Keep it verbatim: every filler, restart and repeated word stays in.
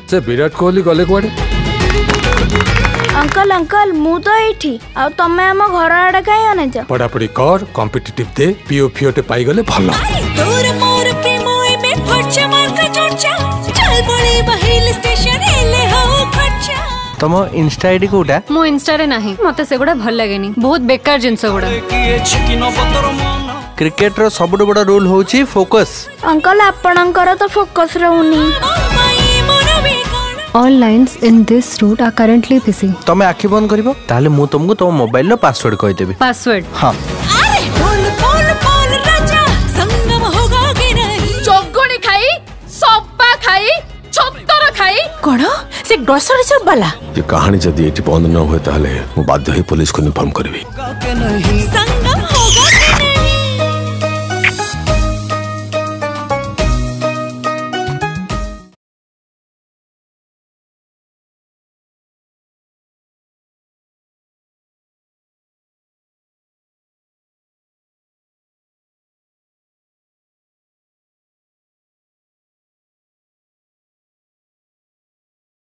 से विराट कोहली गले कुआडे? Uncle uncle मु तो एठी आ तमे हम घर आडे काई आने जा? पढ़ापढ़ी कर, कॉम्पिटिटिव दे, पीओ फिओटे पाई गले भलो। तोर मोर प्रेमोय में फटचा मार का चोचा चल बोले बहिल स्टेशन एले हो खचा। तम इंस्टा आईडी कोटा? मो इंस्टा रे नाही, मते सेगुडा भल लागेनी, बहुत बेकार जिंस गुडा। क्रिकेट रो सबुठ बड़ा रूल होची फोकस। अंकल आपणकर तो फोकस रहउनी। All lines in this route are currently busy. तमे आखि बंद करिवो ताले मु तुमको तो मोबाइल रो पासवर्ड कहि देबी। पासवर्ड? हां। अरे बोल बोल बोल राजा संगम होगा कि नहीं? चोगुणी खाई, सब्बा खाई, छत्तर खाई। कोन से ग्रोसरी शॉप वाला? ये कहानी जदी एटी बंद न होय ताले मु बाध्य होई पुलिस को इन्फॉर्म करबी।